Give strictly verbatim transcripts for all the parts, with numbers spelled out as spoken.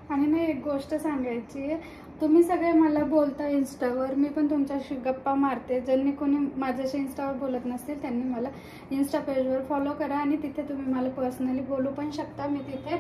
आणि ना एक गोष्ट सांगायची आहे, तुम्ही सगळे मला बोलता इन्स्टावर, मी पण तुमच्याशी गप्पा मारते. ज्यांनी कोणी माझ्याशी इन्स्टावर बोलत नसतील त्यांनी मला इन्स्टा पेजवर फॉलो करा आणि तिथे तुम्ही मला पर्सनली बोलू पण शकता. मी तिथे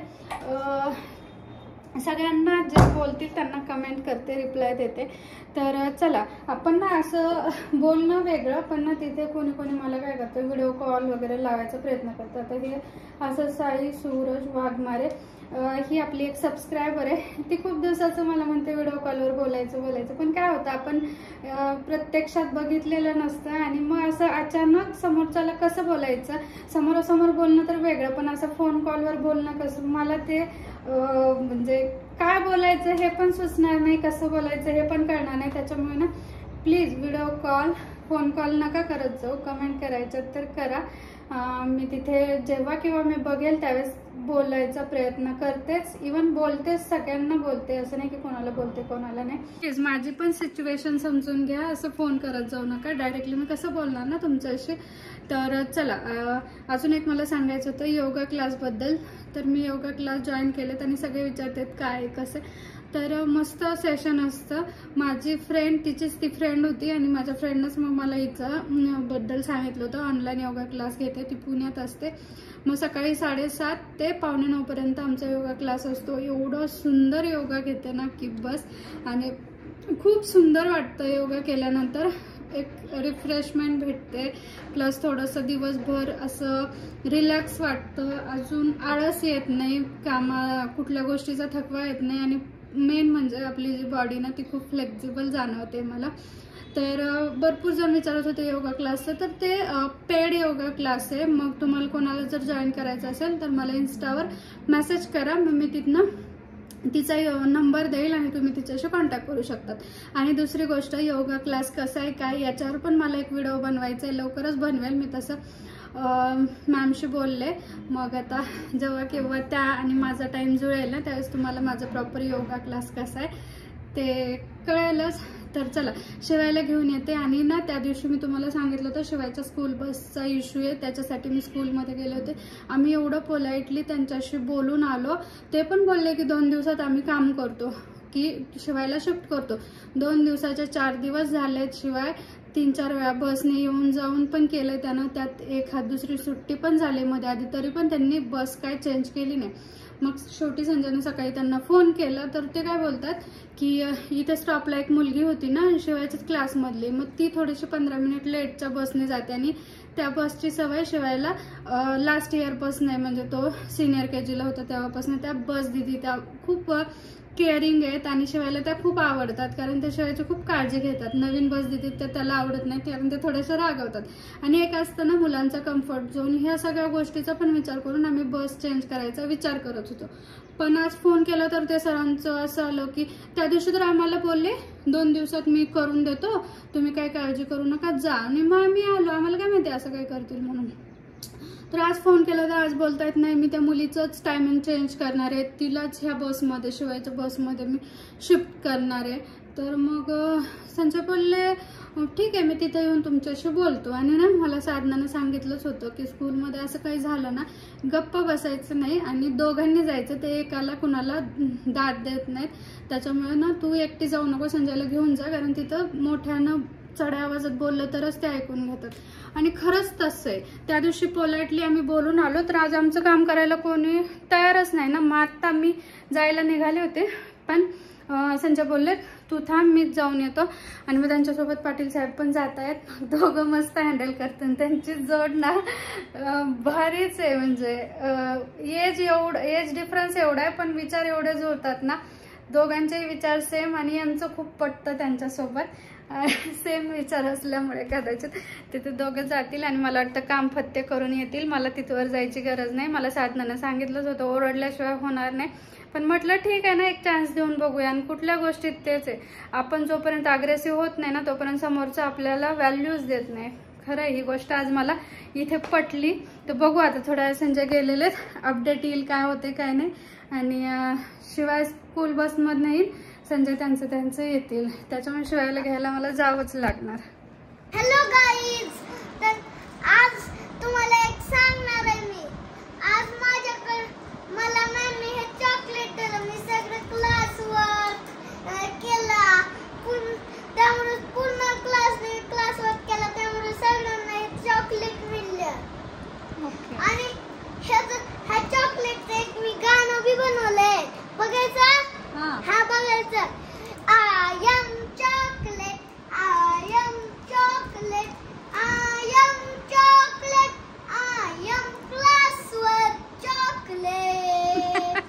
सगळ्यांना जे बोलतील त्यांना कमेंट करते, रिप्लाय देते. तर चला आपण ना असं बोलणं वेगळं, पण ना तिथे कोणी कोणी मला काय करतं व्हिडिओ कॉल वगैरे लावायचा प्रयत्न करतात. तर हे असं साई सूरज वाघमारे ही आपली एक सबस्क्रायबर आहे, ती खूप दिवसाचं मला म्हणते व्हिडिओ कॉलवर बोलायचं बोलायचं पण काय होतं आपण प्रत्यक्षात बघितलेलं नसतं आणि मग असं अचानक समोरच्याला कसं बोलायचं, समोरासमोर बोलणं तर वेगळं, पण असं फोन कॉलवर बोलणं कसं, मला ते म्हणजे काय बोलायचं हे पण सुचणार नाही, कसं बोलायचं हे पण कळणार नाही. त्याच्यामुळे ना please video call phone call नका करत जाऊ, कमेंट करायचं तर करा. मी तिथे जेव्हा किंवा मी बघेल त्यावेळेस बोलायचा प्रयत्न करतेच, इवन बोलतेच, सगळ्यांना बोलते, असं नाही की कोणाला बोलते कोणाला नाही. प्लीज माझी पण सिच्युएशन समजून घ्या, असं फोन करत जाऊ नका, डायरेक्टली मी कसं बोलणार ना तुमच्याशी. तर चला अजून एक मला सांगायचं होतं योगा क्लासबद्दल. तर मी योगा क्लास जॉईन केलेत आणि सगळे विचारतात काय कसं, तर मस्त सेशन असतं. माझी फ्रेंड, तिचीच ती फ्रेंड होती आणि माझ्या फ्रेंडनंच मग मला हिचं बद्दल सांगितलं होतं. ऑनलाईन योगा क्लास घेते, ती पुण्यात असते. मग सकाळी साडेसात ते पावणे नऊ पर्यंत आमचा योगा क्लास असतो. एवढं सुंदर योगा घेते ना की बस, आणि खूप सुंदर वाटतं योगा केल्यानंतर, एक रिफ्रेशमेंट भेटते, प्लस थोडंसं दिवसभर असं रिलॅक्स वाटतं, अजून आळस येत नाही, कामा कुठल्या गोष्टीचा थकवा येत नाही, आणि मेन म्हणजे आपली जी बॉडी ना ती खूप फ्लेक्झिबल जाणवते मला. तर भरपूर जण विचारत होते योगा क्लासचं, तर ते पेड योगा क्लास आहे. मग तुम्हाला कोणाला जर जॉईन करायचं असेल तर मला इन्स्टावर मेसेज करा, मग मी तिथनं तिचा नंबर देईल आणि तुम्ही तिच्याशी कॉन्टॅक्ट करू शकतात. आणि दुसरी गोष्ट, योगा क्लास कसा आहे काय याच्यावर पण मला एक व्हिडिओ बनवायचा आहे, लवकरच बनवेल मी. तसं मॅमशी बोलले, मग आता जेव्हा केव्हा त्या आणि माझा टाइम जुळेल ना त्यावेळेस तुम्हाला माझा प्रॉपर योगा क्लास कसा आहे ते कळेलच. तर चला शिवायला घेऊन येते. आणि ना त्या दिवशी मी तुम्हाला सांगितलं होतं शिवायच्या स्कूल बसचा इश्यू आहे, त्याच्यासाठी मी स्कूलमध्ये गेले होते. आम्ही एवढं पोलाइटली त्यांच्याशी बोलून आलो, ते पण बोलले की दोन दिवसात आम्ही काम करतो, की शिवायला शिफ्ट करतो. दोन दिवसाचे चार दिवस झालेत, शिवाय तीन चार वेळा बसने येऊन जाऊन पण केलं त्यानं, त्यात एक हात दुसरी सुट्टी पण झाली मध्ये आधी, तरी पण त्यांनी बस काय चेंज केली नाही. मग शेवटी संजयने सकाळी त्यांना फोन केला, तर ते काय बोलतात की इथे स्टॉपला एक मुलगी होती ना शिवायच्याच क्लासमधली, मग ती थोडीशी पंधरा मिनिट लेटच्या बसने जाते आणि त्या बसची सवय शिवायला लास्ट इयरपासून आहे, म्हणजे तो सिनियर के जीला होता तेव्हापासून त्या बस दिदी त्या खूप केअरिंग आहेत आणि शिवायला त्या खूप आवडतात, कारण ते शिवायची खूप काळजी घेतात. नवीन बस दिदी तर त्याला आवडत नाही, कारण ते थोडेसे रागवतात. आणि एक असतं ना मुलांचा कम्फर्ट झोन, ह्या सगळ्या गोष्टीचा पण विचार करून आम्ही बस चेंज करायचा विचार करत होतो. पण आज फोन केला तर ते सरांचं असं आलं की त्या दिवशी तर आम्हाला बोलले दोन दिवसात मी करून देतो, तुम्ही काय काळजी करू नका जा, आणि मग आम्ही आलो, आम्हाला काय माहिती असं काय करतील म्हणून. तर आज फोन केला तर आज बोलतायत नाही मी त्या मुलीचंच टायमिंग चेंज करणार आहे, तिलाच ह्या बसमध्ये शिवायच्या बसमध्ये मी शिफ्ट करणार आहे. तर मग संजय बोलले ठीक आहे मी तिथे येऊन तुमच्याशी बोलतो. आणि ना मला साधनानं सांगितलंच होतं की स्कूलमध्ये असं काही झालं ना गप्प बसायचं नाही आणि दोघांनी जायचं, ते एकाला कुणाला दाद देत नाहीत. त्याच्यामुळे ना तू एकटी जाऊ नको, संजयला घेऊन जा, कारण तिथं मोठ्यानं चढ्या आवाजात बोललं तरच ते ऐकून घेतात. आणि खरंच तसं आहे, त्या दिवशी पोलाइटली आम्ही बोलून आलो, तर आज आमचं काम करायला कोणी तयारच नाही ना. मग आता मी जायला निघाले होते, पण संजय बोलले तू थांब मीच जाऊन येतो, आणि मग त्यांच्यासोबत पाटील साहेब पण जात आहेत. दोघं मस्त हँडल करतात, त्यांची जोड ना भारीच आहे, म्हणजे एज एवढं एज डिफरन्स एवढा आहे पण विचार एवढे जुळतात ना, दोघांचेही विचार सेम, आणि यांचं खूप पटतं त्यांच्यासोबत, सेम विचार असल्यामुळे कदाचित तिथे दोघं जातील आणि मला वाटतं काम फत्ते करून येतील. मला तिथवर जायची गरज नाही, मला साधनानं सांगितलंच होतं ओरडल्याशिवाय होणार नाही, पण म्हटलं ठीक आहे ना एक चान्स देऊन बघूया. आणि कुठल्या गोष्टीत तेच आहे, आपण जोपर्यंत अग्रेसिव्ह होत नाही ना तोपर्यंत समोरचं आपल्याला व्हॅल्यूज देत नाही. खरं ही गोष्ट आज मला इथे पटली. तर बघू आता थोड्या वेळ संजय गेलेले, अपडेट येईल काय होते काय नाही. आणि शिवाय स्कूल बसमधनं येईल, संजय त्यांचं त्यांचं येतील, त्याच्यामुळे शिवायला घ्यायला मला जावंच लागणार. हॅलो गाईज, तर आज तुम्हाला एक सांगणार आहे मी. आज माझ्याकडे मला मॅमनी हे चॉकलेट दिलं, मी सगळं म्हणायचं I am chocolate, I am chocolate, I am chocolate, I am क्लासवर चॉकलेट.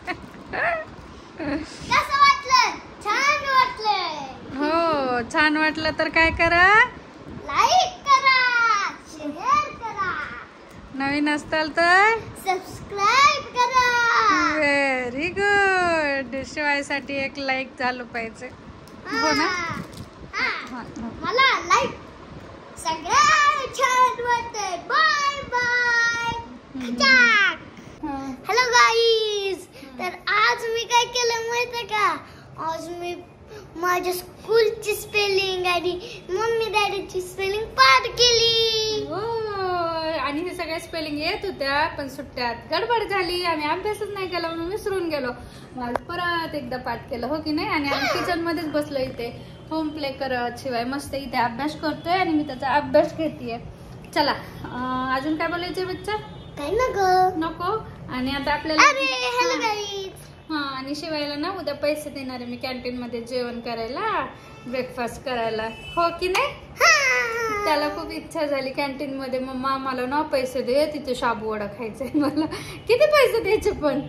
कसं वाटलं? छान वाटलंय. हो, छान वाटलं तर काय करा, लाईक करा, शेअर करा, नवीन असताल तर सबस्क्राईब करा. Very good. शिवायसाठी एक लाईक झालं पाहिजे, हो ना? हा, हा, हा. मला लाईक सगळ्यात छान वाटतंय. Bye bye. हा. Hello guys. तर आज मी काय केलं माहितीये का? आज मी माझ्या स्कूलची स्पेलिंग आणि मम्मी डॅडीची स्पेलिंग पाठ केली. हो, आणि हे सगळ्या स्पेलिंग येत होत्या, पण सुट्ट्यात गडबड झाली आणि अभ्यासच नाही केला म्हणून विसरून गेलो. मला परत एकदा पाठ केलं, हो की नाही? आणि आम्ही किचन मध्येच बसलो इथे होम प्ले करत. शिवाय मस्त इथे अभ्यास करतोय आणि मी त्याचा अभ्यास घेतेय. चला, अं, अजून काय बोलायचंय बच्चा? काय नको नको. आणि आता आपल्याला अरे हॅलो गाईज. हा, आणि शिवायला ना उद्या पैसे देणार आहे मी कॅन्टीन मध्ये जेवण करायला, ब्रेकफास्ट करायला, हो की नाही? त्याला खूप इच्छा झाली कॅन्टीन मध्ये, मम्मा मला ना पैसे दे, तिथे शाबू वडा खायचंय मला. किती पैसे द्यायचे पण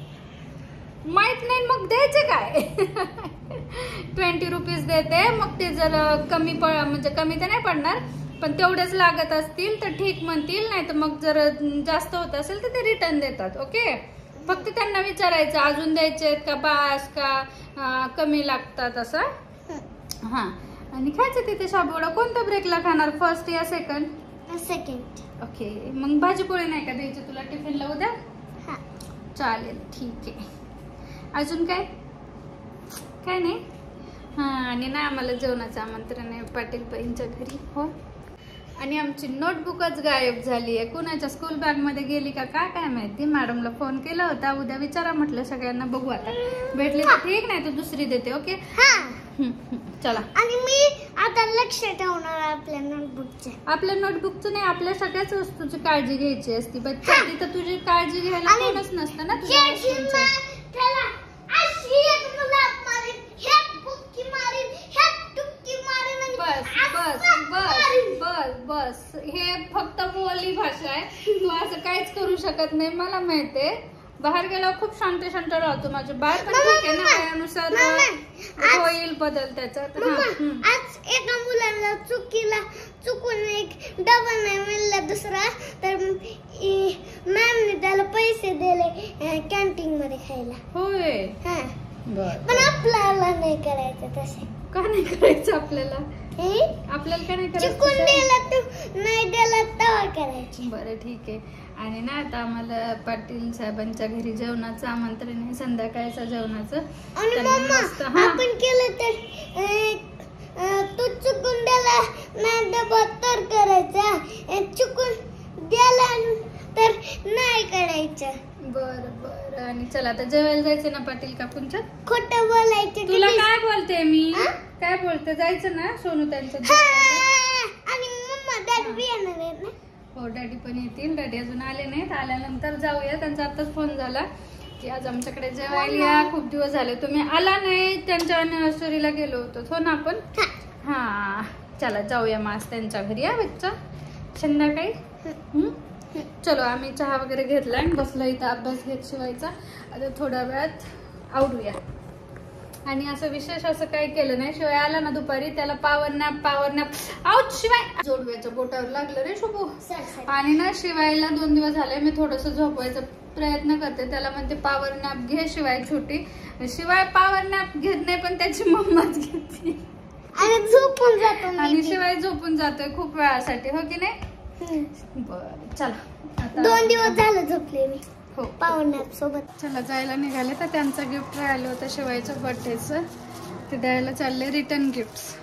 माहित नाही, मग द्यायचे काय? ट्वेंटी रुपीज देते, मग ते जर कमी प म्हणजे कमी तर नाही पडणार, पण तेवढेच लागत असतील तर ठीक म्हणतील, नाही तर मग जर जास्त होत असेल तर ते रिटर्न देतात. ओके, फक्त त्यांना विचारायचं अजून द्यायचे का बास का कमी लागतात असं. हा, आणि खायचं तिथे शाबूवडा. कोणत्या ब्रेकला खाणार, फर्स्ट या सेकंड? सेकंड. ओके, मग भाजीपोळी नाही का द्यायची तुला टिफिनला उद्या? हा चालेल, ठीक आहे. अजून काय? काय नाही. हा, आणि ना आम्हाला जेवणाचं आमंत्रण आहे पाटील बाईंच्या घरी. हो, आणि आमची नोटबुकच गायब झाली आहे. कुणाच्या स्कूल बॅग मध्ये गेली का काय काय माहिती. मॅडमला फोन केला होता, उद्या विचारा म्हटलं सगळ्यांना, बघू आता भेटली तर ठीक, नाही तर दुसरी देते. ओके, चला. आणि मी आता लक्ष ठेवणार आपल्या नोटबुकचे. आपल्या नोटबुकचं नाही, आपल्या सगळ्याच वस्तूची काळजी घ्यायची असती बच्चा. तिथं तुझी काळजी घ्यायला कोणच नसतं ना तुझ्या वस्तूंचं. बस बस बस बस बस, हे फक्त बोली भाषा आहे, तू असं काहीच करू शकत नाही. मला माहितीये, बाहेर गेल्यावर खूप शांत शांत राहतो माझं बाळ, पण ठीक आहे ना, वयानुसार होईल बदल त्याचा. आज एका मुलाला चुकीला चुकून एक डबल नाही मिळला दुसरा, तर मॅमने त्याला पैसे दिले कॅन्टीन मध्ये खायला. होय, हा, बर. पण आपल्याला नाही करायचं तसे. का नाही करायचं आपल्याला? आपल्याला काय नाही चुकून करायचं? दिला तू नाही दिला तवा करायची. बरं, ठीक आहे. आणि ना आता आम्हाला पाटील साहेबांच्या घरी जेवणाचं आमंत्रण आहे, संध्याकाळचं जेवणाचं. आणि त्यांनी मम्मा मस्त- हा. आपण केलं तर तू चुकून दिला नाही डबा तर करायचा, चुकून दिला तर नाही करायचं. बर बर. आणि चला आता जेवायला जायचं ना पाटील काकूंच्या? खोटं बोलायचं. तुला काय बोलते मी? हा? काय बोलते? जायचं ना सोनू त्यांच्या हा, जेवायला? आणि मम्मा डॅडी बी येणार आहेत ना? हो, डॅडी पण येतील. डॅडी अजून आले नाहीत, आल्यानंतर जाऊया. त्यांचा आताच फोन झाला की आज आमच्याकडे जेवायला या, खूप दिवस झाले तुम्ही आला नाही. त्यांच्या अनिव्हर्सरीला गेलो होतो, हो ना आपण? हा, चला जाऊया मग आज त्यांच्या घरी. या बच्चा, संध्याकाळी. हम्म, चलो. आम्ही चहा वगैरे घेतलाय, बसलो इथं अभ्यास घेत शिवायचा. आता थोड्या वेळात आवडूया. आणि असं विशेष असं काही केलं नाही. शिवाय आला ना दुपारी, त्याला power nap power nap out शिवाय जोडव्याच्या बोटावर लागलं रे शुभू. आणि ना शिवायला दोन दिवस झाले मी थोडस झोपवायचा प्रयत्न करते, त्याला म्हणते पावर नॅप घे शिवाय छोटी. शिवाय पावर नॅप घेत नाही, पण त्याची मम्माच घेते आणि झोपून जातो. आणि शिवाय झोपून जातोय खूप वेळासाठी, हो की नाही? बर, चला. आता दोन दिवस झाले झोपले मी. हो, पावर नॅप सोबत. चला जायला निघाले. तर त्यांचं गिफ्ट राहिलं होतं शिवायचं बर्थडेचं, ते द्यायला चालले रिटर्न गिफ्ट.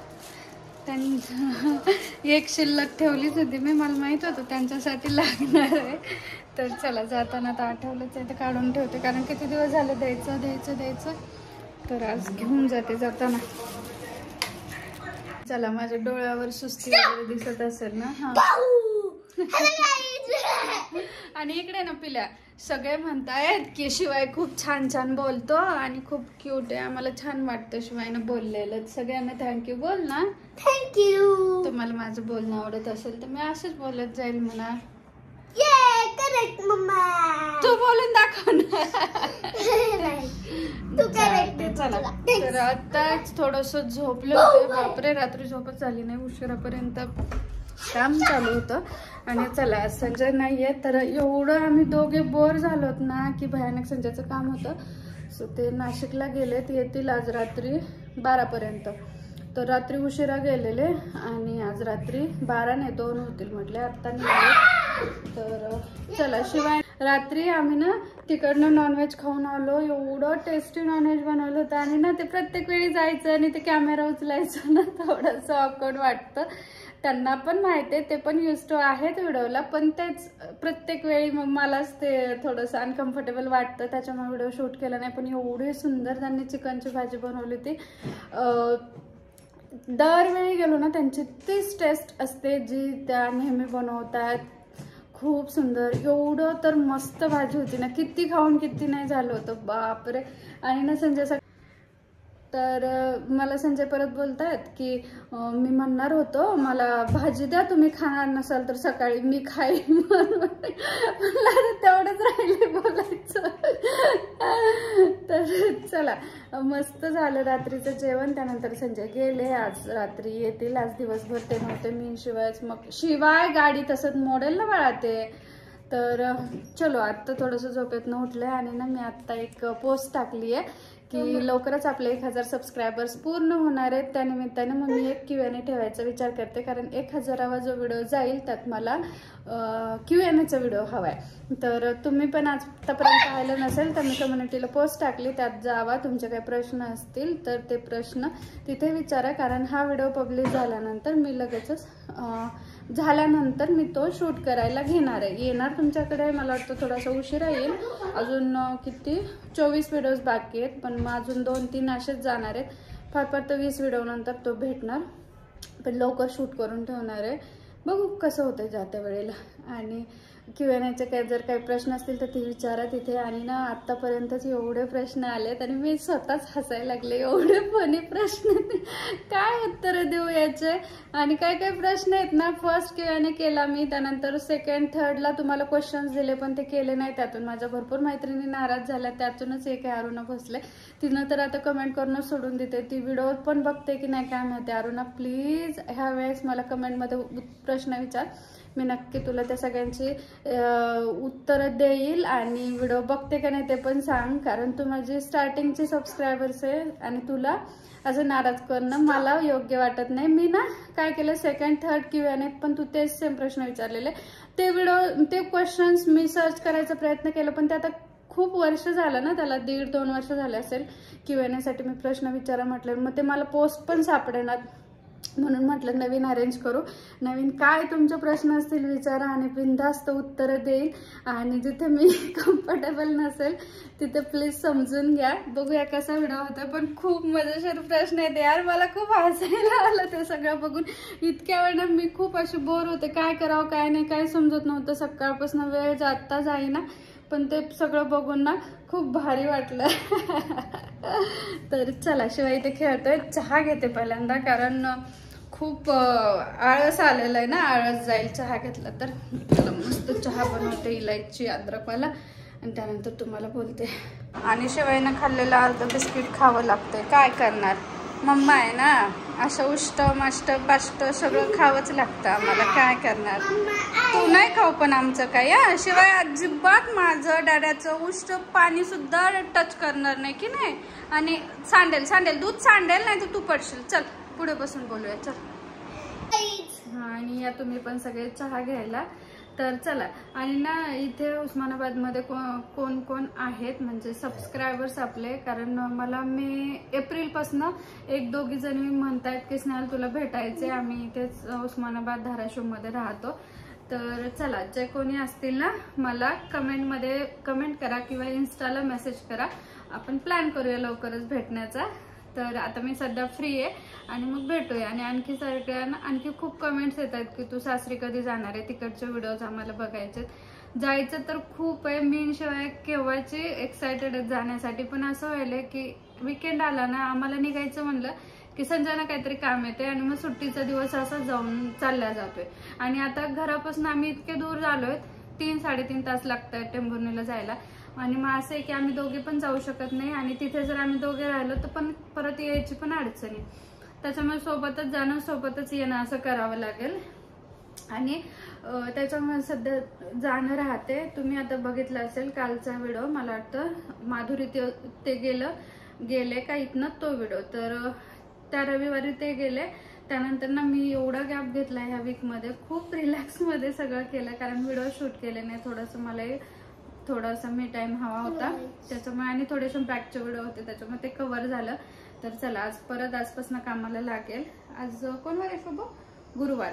त्यांचं एक शिल्लक ठेवलीच होती मी, मला माहित होतं त्यांच्यासाठी लागणार आहे. तर चला जाताना तर आठवलंच आहे, ते काढून ठेवते, कारण किती दिवस झाले द्यायचं द्यायचं द्यायचं. तर आज घेऊन जाते जाताना. चला, माझ्या डोळ्यावर सुस्ती वगैरे दिसत असेल ना? हा. आणि इकडे ना पिल्या सगळे म्हणतायत की शिवाय खूप छान छान बोलतो आणि खूप क्यूट आहे. आम्हाला छान वाटतं शिवायनं बोललेलं. सगळ्यांना थँक्यू बोल ना. थँक्यू. तुम्हाला माझं बोलणं आवडत असेल तर मी असंच बोलत जाईल म्हणा. ये करेक्ट मम्मा. तू बोलून दाखव ना. तू करेक्ट. चला तर आताच थोडस झोपले होते. बापरे रात्री झोपच झाली नाही. उशिरापर्यंत काम चालू होतं. आणि चला संजय नाहीये तर एवढं आम्ही दोघे बोर झालोत ना की भयानक. संजयचं काम होतं सो ते नाशिकला गेलेत. येतील आज रात्री बारापर्यंत. तर रात्री उशिरा गेलेले आणि आज रात्री बारा नाही दोन होतील म्हटले. आत्ता निघाले. तर चला शिवाय रात्री आम्ही ना तिकडनं नॉनव्हेज खाऊन आलो. एवढं टेस्टी नॉनव्हेज बनवलं होतं आणि ना ते प्रत्येक वेळी जायचं आणि ते कॅमेरा उचलायचं ना थोडंसं ऑकवर्ड वाटतं. त्यांना पण माहिती आहे, ते पण यूज टू आहेत व्हिडिओला, पण तेच प्रत्येक वेळी मग मलाच ते थोडंसं अनकम्फर्टेबल वाटतं. त्याच्यामुळे व्हिडिओ शूट केला नाही. पण एवढी सुंदर त्यांनी चिकनची भाजी बनवली होती. दरवेळी गेलो ना त्यांची तीच टेस्ट असते जी त्या नेहमी बनवतात. खूप सुंदर. एवढं तर मस्त भाजी होती ना. किती खाऊन किती नाही झालं होतं बापरे. आणि ना संजय तर मला संजय परत बोलतायत की मी म्हणणार होतो मला भाजी द्या तुम्ही खाणार नसाल तर सकाळी मी खाईन म्हणून. मला तेवढंच राहिले बोलायचं. तर चला मस्त झालं रात्रीचं जेवण. त्यानंतर संजय गेले. आज रात्री येतील. आज दिवसभर ते नव्हते. मी शिवायच मग शिवाय गाडी तसंच मोडेल ना बाळा ते. तर चलो आत्ता थोडंसं झोपेतनं उठले आणि ना मी आत्ता एक पोस्ट टाकली आहे की लवकरच आपले एक हजार सबस्क्रायबर्स पूर्ण होणार आहेत. त्यानिमित्ताने मग मी एक क्यू एन ए ठेवायचा विचार करते. कारण एक हजारावा जो व्हिडिओ जाईल त्यात मला क्यू एन एचा व्हिडिओ हवा आहे. तर तुम्ही पण आजपर्यंत पाहिलं नसेल तर मी कम्युनिटीला पोस्ट टाकली. त्यात जावा. तुमचे काही प्रश्न असतील तर ते प्रश्न तिथे विचारा. कारण हा व्हिडिओ पब्लिश झाल्यानंतर मी लगेचच झाल्यानंतर मी तो शूट करायला घेणार आहे. येणार तुमच्याकडे मला वाटतं थोडासा उशिरा येईल. अजून किती चोवीस व्हिडिओज बाकी आहेत. पण मग अजून दोन तीन असेच जाणार आहेत. फार फार तर वीस व्हिडिओ नंतर तो भेटणार. पण लवकर शूट करून ठेवणार आहे. बघू कसं होतं जात्या वेळेला. आणि क्यू एन एचे काय जर काही प्रश्न असतील तर ते विचारा तिथे. आणि ना आत्तापर्यंतच एवढे प्रश्न आलेत आणि मी स्वतःच हसायला लागले. एवढे फनी प्रश्न काय उत्तरं देऊ याचे. आणि काय काय प्रश्न आहेत ना फर्स्ट क्यू एन ए केला मी. त्यानंतर सेकंड थर्डला तुम्हाला क्वेश्चन्स दिले पण ते केले नाही. त्यातून माझ्या भरपूर मैत्रिणी नाराज झाल्या. त्यातूनच एक अरुणा भोसले तिनं तर आता कमेंट करणं सोडून देते. ती व्हिडिओ पण बघते की नाही काय माहिती. अरुणा प्लीज ह्या वेळेस मला कमेंटमध्ये प्रश्न विचार. मी नक्की तुला त्या सगळ्यांची उत्तरं देईल. आणि व्हिडिओ बघते का नाही ते पण सांग. कारण तू माझी स्टार्टिंगची सबस्क्रायबर्स आहे आणि तुला असं नाराज करणं मला योग्य वाटत नाही. मी ना काय केलं second third Q and A पण तू तेच सेम प्रश्न विचारलेले. ते व्हिडिओ ते क्वेश्चन्स मी सर्च करायचा प्रयत्न केला पण ते आता खूप वर्ष झालं ना. त्याला दीड दोन वर्ष झाले असेल. क्यू एन ए साठी मी प्रश्न विचारा म्हटलं मग ते मला पोस्ट पण सापडेनात. म्हणून म्हटलं नवीन अरेंज करू. नवीन काय तुमचे प्रश्न असतील विचारा आणि बिनधास्त उत्तरं देईल. आणि जिथे मी कम्फर्टेबल नसेल तिथे प्लीज समजून घ्या. बघूया कसा व्हिडिओ होता. पण खूप मजेशीर प्रश्न आहेत यार. मला खूप हसायला आलं ते सगळं बघून. इतक्या वेळ ना मी खूप अशी बोर होते. काय करावं काय नाही काय समजत नव्हतं. सकाळपासून वेळ जाता जाईना. पण ते सगळं बघून ना खूप भारी वाटलं. तर चला शिवाय इथे खेळतोय. चहा घेते पहिल्यांदा कारण खूप आळस आलेला आहे ना. आळस जाईल चहा घेतला तर. चला मस्त चहा बनवते. इलायची अद्रकवाला आणि त्यानंतर तुम्हाला बोलते. आणि शिवायनं खाल्लेलं अर्ध बिस्किट खावं लागतंय. काय करणार मम्मा आहे ना. असं उष्ट माष्ट पाष्ट सगळं खावंच लागतं आम्हाला. काय करणार. तू नाही खाऊ पण आमचं काय. या शिवाय अजिबात माझं डॅड्याचं उष्ट पाणी सुद्धा टच करणार नाही की नाही. आणि सांडेल सांडेल दूध सांडेल नाही तर तू पडशील. चल पुढे बसून बोलूया चल. हा आणि या तुम्ही पण सगळे चहा घ्यायला. तर चला. आणि ना इथे उस्मानाबादमध्ये को कोण कोण आहेत म्हणजे सबस्क्रायबर्स आपले. कारण मला मे एप्रिलपासून एक दोघी जणी म्हणतायत की स्नेहल तुला भेटायचे. आम्ही इथेच उस्मानाबाद धाराशिवमध्ये राहतो. तर चला जे कोणी असतील ना मला कमेंटमध्ये कमेंट करा किंवा इन्स्टाला मेसेज करा. आपण प्लॅन करूया लवकरच भेटण्याचा. तर आता मी सध्या फ्री आहे आणि मग भेटूया. आणि आणखी सगळ्यांना आणखी खूप कमेंट्स येत आहेत की तू सासरी कधी जाणार आहे. तिकडचे व्हिडिओज आम्हाला बघायचे. जायचं तर खूप आहे, मी शिवाय केव्हाची एक्सायटेड आहे जाण्यासाठी. पण असं व्हायलंय की विकेंड आला ना, आम्हाला निघायचं म्हणलं की संजना काहीतरी काम येते आणि मग सुट्टीचा दिवस असा जाऊन चालला जातोय. आणि आता घरापासून आम्ही इतके दूर झालोय, तीन साडेतीन तास लागतात टेंभुर्णीला जायला. आणि मग असं आहे की आम्ही दोघे पण जाऊ शकत नाही आणि तिथे जर आम्ही दोघे राहिलो तर पण परत यायची पण अडचणी. त्याच्यामुळे सोबतच जाणं सोबतच येणं असं करावं लागेल. आणि त्याच्यामुळे सध्या जाणं राहते. तुम्ही आता बघितलं असेल कालचा व्हिडिओ, मला वाटतं माधुरी ते, ते गेलं गेले का इथनं तो व्हिडिओ. तर त्या रविवारी ते गेले, त्यानंतर ना मी एवढा गॅप घेतला ह्या वीक मध्ये, खूप रिलॅक्स मध्ये सगळं केलं कारण व्हिडिओ शूट केले नाही. थोडंसं मला थोडासा मी टाइम हवा होता त्याच्यामुळे, आणि थोडेसे बॅकचे व्हिडिओ होते त्याच्यामुळे ते कव्हर झालं. तर चला आज परत आजपासून कामाला लागेल. आज कोण वार आहे शोभो? गुरुवार.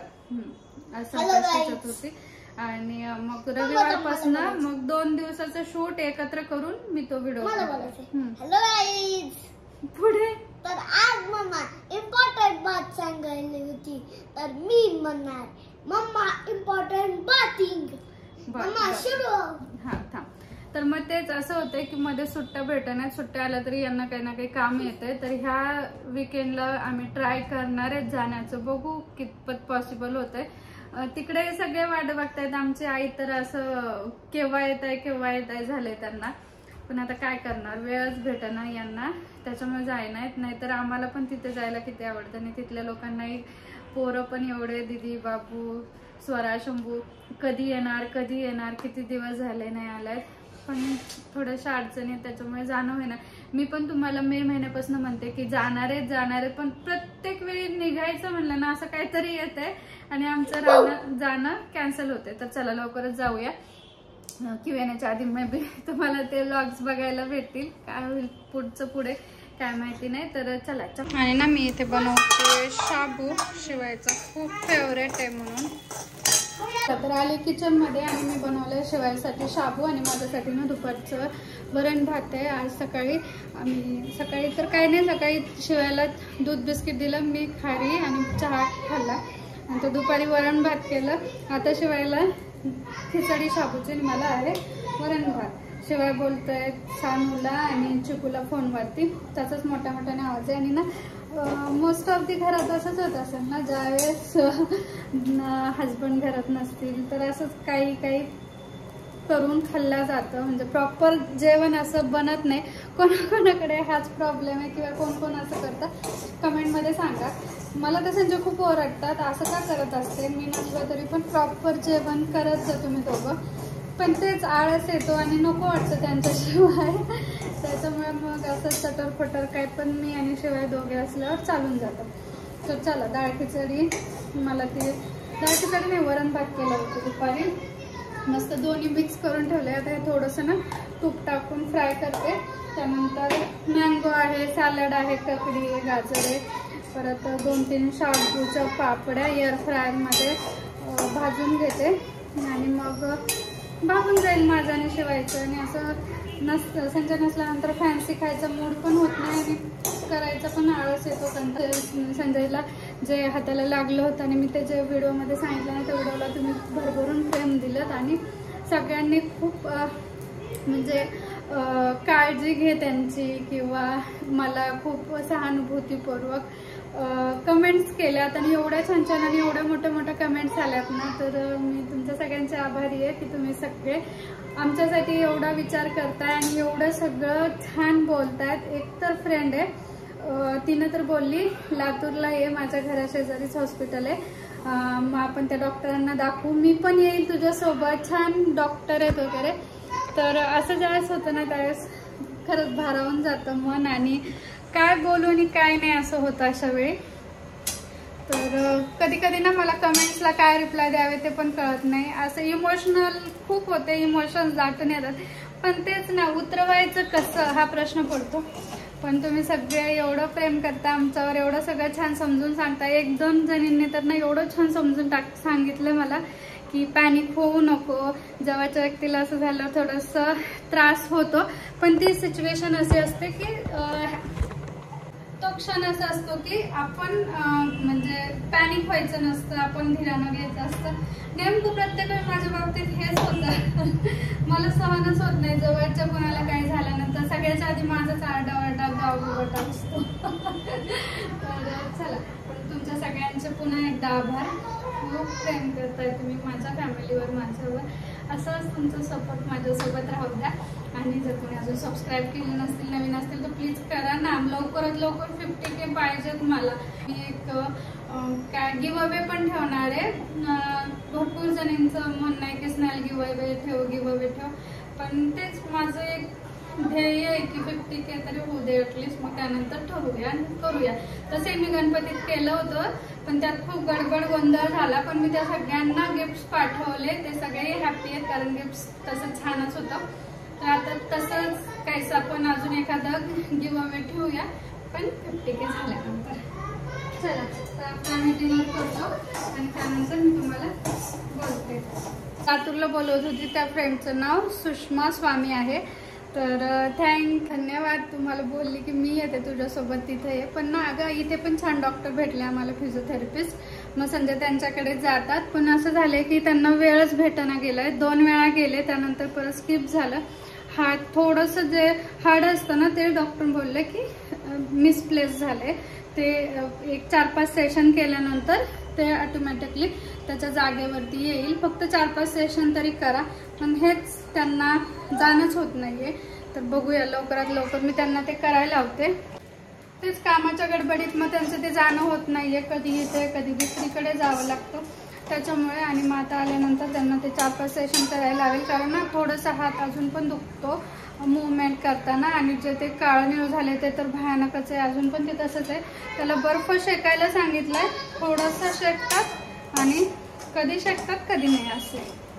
आज संकष्टी चतुर्थी आणि मग रविवारपासून मग दोन दिवसाचं शूट एकत्र करून मी तो व्हिडिओ हॅलो गाईज. पुढे तर आज मम्मा इम्पॉर्टंट बात सांगायला होती, तर मी म्हणणार मम्मा इम्पॉर्टंट बाथिंग. मम्मा सुरू. हा थांब. तर मग तेच असं होतंय की मध्ये सुट्ट्या भेटणार, सुट्ट्या आल्या तरी यांना काही ना काही काम येतंय. तर ह्या विकेंडला आम्ही ट्राय करणार आहे जाण्याचं, बघू कितपत पॉसिबल होतंय. तिकडे सगळे वाट बघतायत. आमची आई तर असं केव्हा येत आहे केव्हा येत आहे झालंय त्यांना. पण आता काय करणार, वेळच भेटणार यांना, त्याच्यामुळे जाय नाहीत. नाहीतर आम्हाला पण तिथे जायला किती आवडतं आणि तिथल्या लोकांनाही पोरं पण एवढे, दीदी बाबू स्वरा शंभू कधी येणार कधी येणार, किती दिवस झाले नाही आलाय. पण थोड्याशा अडचणी त्याच्यामुळे जाणं होईना. मी पण तुम्हाला मे महिन्यापासून म्हणते की जाणार आहे जाणार आहे, पण प्रत्येक वेळी निघायचं म्हणलं ना असं काहीतरी येत आहे आणि आमचं राहणं जाणं कॅन्सल होते. तर चला लवकरच जाऊया. किंवा येण्याच्या आधी मे बी तुम्हाला ते व्लॉग्स बघायला भेटतील. काय होईल पुढचं पुढे काय माहिती नाही. तर चला. आणि ना मी इथे बनवते शाबू शिवायचा, खूप फेवरेट आहे म्हणून. तर आले किचन मध्ये आणि मी बनवलंय शिवायसाठी शाबू आणि माझ्यासाठी ना दुपारचं वरण भात आहे. आज सकाळी आम्ही सकाळी तर काही नाही, सकाळी शिवायला दूध बिस्किट दिलं मी, खारी आणि चहा खाल्ला आणि तो दुपारी वरण भात केलं. आता शिवायला खिचडी शाबूची आणि मला आहे वरण भात. शिवाय बोलतोय सानूला आणि चिकूला फोनवरती, त्याचाच मोठ्या मोठ्याने आवाज आहे. आणि ना मोस्ट ऑफ दी घरात असंच होत असेल ना, ज्यावेळेस हजबंड घरात नसतील तर असंच काही काही करून खाल्ला जातं. म्हणजे प्रॉपर जेवण असं बनत नाही. कोणाकोणाकडे हाच प्रॉब्लेम आहे किंवा कोण कोण असं करतं कमेंटमध्ये सांगा. मला तर संजय खूप ओरडतात असं का करत असते. मी नसलं तरी पण प्रॉपर जेवण करत जा तुम्ही दोघं, पण तेच आळस येतो आणि नको वाटतं त्यांच्याशिवाय. त्याच्यामुळे मग असं चटर फटर काय पण मी आणि शिवाय दोघे असल्यावर चालून जातं. तर चला डाळ खिचडी, मला ती डाळ खिचडी नाही वरण भात केलं होतं दुपारी, मस्त दोन्ही मिक्स करून ठेवले. आता हे थोडंसं ना तूप टाकून फ्राय करते. त्यानंतर मँगो आहे, सॅलड आहे, ककडी आहे, गाजर आहे, परत दोन तीन शाबूच्या पापड्या एअर फ्रायरमध्ये भाजून घेते आणि मग भागून जाईल माझं आणि शिवायचं. आणि असं नसतं संजय नसल्यानंतर फॅन्सी खायचा मूड पण होत नाही आणि करायचा पण आळस येतो. कारण संजयला जे हाताला लागलं होतं आणि मी ते जे व्हिडिओमध्ये सांगितलं ना त्या व्हिडिओला तुम्ही भरभरून प्रेम दिलं आणि सगळ्यांनी खूप म्हणजे काळजी घे त्यांची किंवा मला खूप सहानुभूतीपूर्वक कमेंट्स केल्यात आणि एवढ्या छान छान आणि एवढ्या मोठ्या मोठ्या कमेंट्स आल्यात ना. तर मी तुमच्या सगळ्यांचे आभारी आहे की तुम्ही सगळे आमच्यासाठी एवढा विचार करताय आणि एवढं सगळं छान बोलतायत. एक तर फ्रेंड आहे, तिनं तर बोलली लातूरला ये, माझ्या घराशेजारीच हॉस्पिटल आहे, मग आपण त्या डॉक्टरांना दाखवू, मी पण येईल तुझ्यासोबत, छान डॉक्टर आहेत वगैरे. तर असं ज्यावेळेस होतं ना त्यावेळेस खरंच भारावून जातं मन आणि काय बोलू आणि काय नाही असं होतं अशा वेळी. तर कधी कधी ना मला कमेंट्सला काय रिप्लाय द्यावे ते पण कळत नाही. असं इमोशनल खूप होते, इमोशन्स दाटून येतात, पण तेच ना उतरवायचं कसं हा प्रश्न पडतो. पण तुम्ही सगळे एवढं प्रेम करता आमच्यावर, एवढं सगळं छान समजून सांगता. एक दोन जणींनी तर ना एवढं छान समजून टाक सांगितलं मला की पॅनिक होऊ नको, जवळच्या व्यक्तीला असं झालं थोडंसं त्रास होतो, पण ती सिच्युएशन अशी असते की तो क्षण असा असतो की आपण अं, म्हणजे पॅनिक व्हायचं नसतं, आपण धीरानं घ्यायचं असतं. नेमकं प्रत्येक वेळी माझ्या बाबतीत हेच होतं. मला सहनच होत नाही जवळच्या कोणाला काही झाल्यानंतर. सगळ्याच्या आधी माझाच आरडाओरडा गावगोटा असतो. तर चला, पण तुमच्या सगळ्यांचे पुन्हा एकदा आभार. खूप प्रेम करताय तुम्ही माझ्या फॅमिलीवर, माझ्यावर. असंच तुमचं सपोर्ट माझ्यासोबत राहू द्या. आणि जर तुम्ही अजून सबस्क्राईब केले नसतील, नवीन असतील तर प्लीज करा ना. लवकरात लवकर फिफ्टी के पाहिजेत मला. मी एक काय गिव अवे पण ठेवणार आहे. भरपूर जणांचं म्हणणं आहे की स्नेल गिव अवे ठेव, गिव अवे ठेव. पण तेच माझं एक ध्येय आहे की फिफ्टी के तरी होऊ दे ॲटलिस्ट, मग त्यानंतर ठरवूया आणि करूया. तसे मी गणपतीत केलं होतं, पण त्यात खूप गडबड गोंधळ झाला. पण मी त्या सगळ्यांना गिफ्ट्स पाठवले, ते सगळे हॅपी आहेत कारण गिफ्ट्स तसं छानच होतं. तर आता तसंच काहीच आपण अजून एखादं गिव अवे ठेवूया, पण फिफ्टी के झाल्यानंतर. चला, तर आता आम्ही डिनर करतो आणि त्यानंतर मी तुम्हाला बोलते. लातूरला बोलवत होती त्या फ्रेंडचं नाव सुषमा स्वामी आहे. तर थँक धन्यवाद. तुम्हाला बोलली की मी येते तुझ्यासोबत तिथे ये. पण ना अगं इथे पण छान डॉक्टर भेटले आम्हाला, फिजिओथेरपिस्ट. मग संजय त्यांच्याकडे जातात. पण असं झालंय की त्यांना वेळच भेटना गेलाय. दोन वेळा गेले, त्यानंतर परत स्किप झालं. हार्ट थोडंसं जे हार्ड असतं ना ते डॉक्टर बोलले की मिसप्लेस झाले. ते एक चार पाच सेशन केल्यानंतर ते ऑटोमॅटिकली त्याच्या जागेवरती येईल. फक्त चार पाच सेशन तरी करा. पण हेच त्यांना जाणंच होत नाहीये. तर बघूया लवकरात लवकर मी त्यांना ते करायला लावते. तेच कामाच्या गडबडीत मग त्यांचं ते जाणं होत नाहीये. कधी इथे कधी दुसरीकडे जावं लागतं त्याच्यामुळे. आणि मग आता आल्यानंतर त्यांना ते चार पाच सेशन करायला लावेल. कारण ना थोडासा हात अजून पण दुखतो मूवमेंट करताना. आणि जे ते काळनिळ झाले ते तर भयानकच आहे. अजून पण ते तसंच आहे. त्याला बर्फ शेकायला सांगितलंय. थोडंसं शेकतात आणि कधी शेकतात कधी नाही असे.